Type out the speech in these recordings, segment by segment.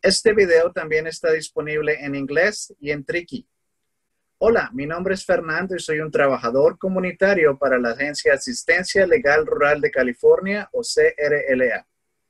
Este video también está disponible en inglés y en Triki. Hola, mi nombre es Fernando y soy un trabajador comunitario para la Agencia de Asistencia Legal Rural de California o CRLA.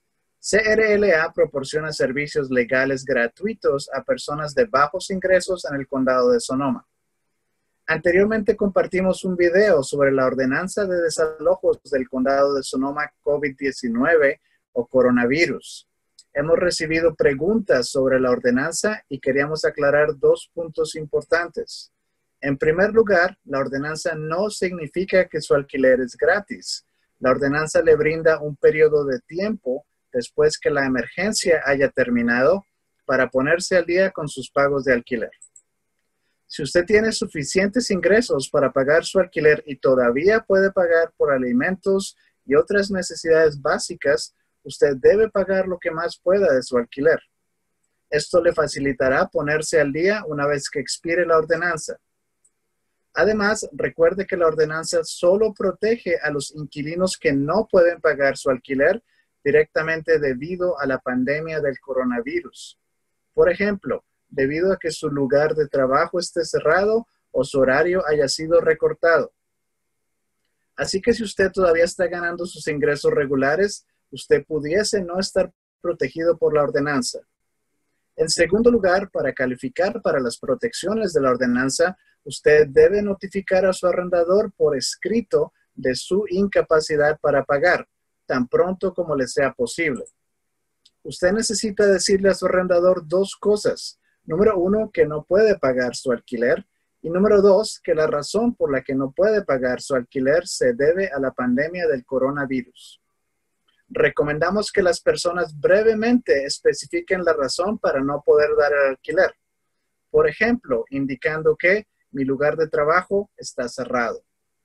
CRLA proporciona servicios legales gratuitos a personas de bajos ingresos en el condado de Sonoma. Anteriormente compartimos un video sobre la ordenanza de desalojos del condado de Sonoma COVID-19 o coronavirus. Hemos recibido preguntas sobre la ordenanza y queríamos aclarar dos puntos importantes. En primer lugar, la ordenanza no significa que su alquiler es gratis. La ordenanza le brinda un periodo de tiempo después que la emergencia haya terminado para ponerse al día con sus pagos de alquiler. Si usted tiene suficientes ingresos para pagar su alquiler y todavía puede pagar por alimentos y otras necesidades básicas, usted debe pagar lo que más pueda de su alquiler. Esto le facilitará ponerse al día una vez que expire la ordenanza. Además, recuerde que la ordenanza solo protege a los inquilinos que no pueden pagar su alquiler directamente debido a la pandemia del coronavirus. Por ejemplo, debido a que su lugar de trabajo esté cerrado o su horario haya sido recortado. Así que si usted todavía está ganando sus ingresos regulares, usted pudiese no estar protegido por la ordenanza. En segundo lugar, para calificar para las protecciones de la ordenanza, usted debe notificar a su arrendador por escrito de su incapacidad para pagar, tan pronto como le sea posible. Usted necesita decirle a su arrendador dos cosas. Número uno, que no puede pagar su alquiler. Y número dos, que la razón por la que no puede pagar su alquiler se debe a la pandemia del coronavirus. Recomendamos que las personas brevemente especifiquen la razón para no poder dar el alquiler. Por ejemplo, indicando que mi lugar de trabajo está cerrado.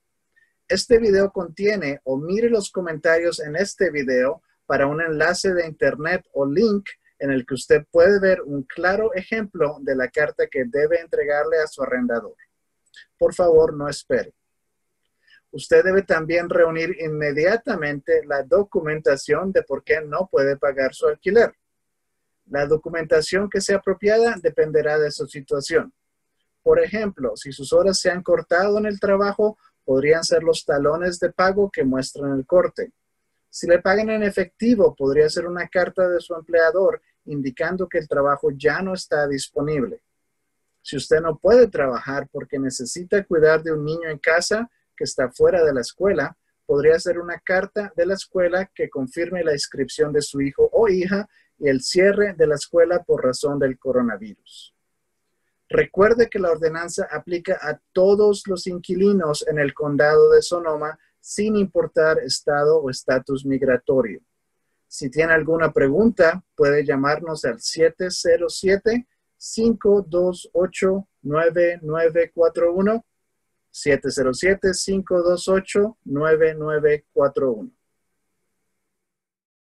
Este video contiene o mire los comentarios en este video para un enlace de internet o link en el que usted puede ver un claro ejemplo de la carta que debe entregarle a su arrendador. Por favor, no espere. Usted debe también reunir inmediatamente la documentación de por qué no puede pagar su alquiler. La documentación que sea apropiada dependerá de su situación. Por ejemplo, si sus horas se han cortado en el trabajo, podrían ser los talones de pago que muestran el corte. Si le pagan en efectivo, podría ser una carta de su empleador indicando que el trabajo ya no está disponible. Si usted no puede trabajar porque necesita cuidar de un niño en casa que está fuera de la escuela, podría ser una carta de la escuela que confirme la inscripción de su hijo o hija y el cierre de la escuela por razón del coronavirus. Recuerde que la ordenanza aplica a todos los inquilinos en el condado de Sonoma sin importar estado o estatus migratorio. Si tiene alguna pregunta, puede llamarnos al 707-528-9941, 707-528-9941.